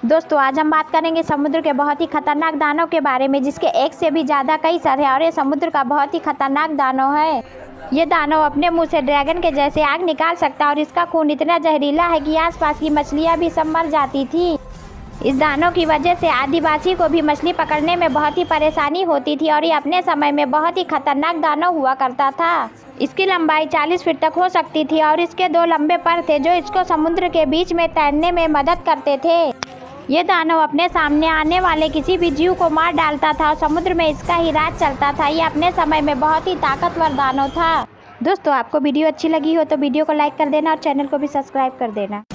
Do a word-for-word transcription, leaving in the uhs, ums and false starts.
दोस्तों आज हम बात करेंगे समुद्र के बहुत ही खतरनाक दानव के बारे में, जिसके एक से भी ज़्यादा कई सर है और ये समुद्र का बहुत ही खतरनाक दानव है। ये दानव अपने मुंह से ड्रैगन के जैसे आग निकाल सकता है और इसका खून इतना जहरीला है कि आसपास की मछलियां भी सब मर जाती थी। इस दानव की वजह से आदिवासी को भी मछली पकड़ने में बहुत ही परेशानी होती थी और ये अपने समय में बहुत ही खतरनाक दानव हुआ करता था। इसकी लंबाई चालीस फीट तक हो सकती थी और इसके दो लंबे पर थे जो इसको समुद्र के बीच में तैरने में मदद करते थे। ये दानव अपने सामने आने वाले किसी भी जीव को मार डालता था और समुद्र में इसका ही राज चलता था। ये अपने समय में बहुत ही ताकतवर दानव था। दोस्तों आपको वीडियो अच्छी लगी हो तो वीडियो को लाइक कर देना और चैनल को भी सब्सक्राइब कर देना।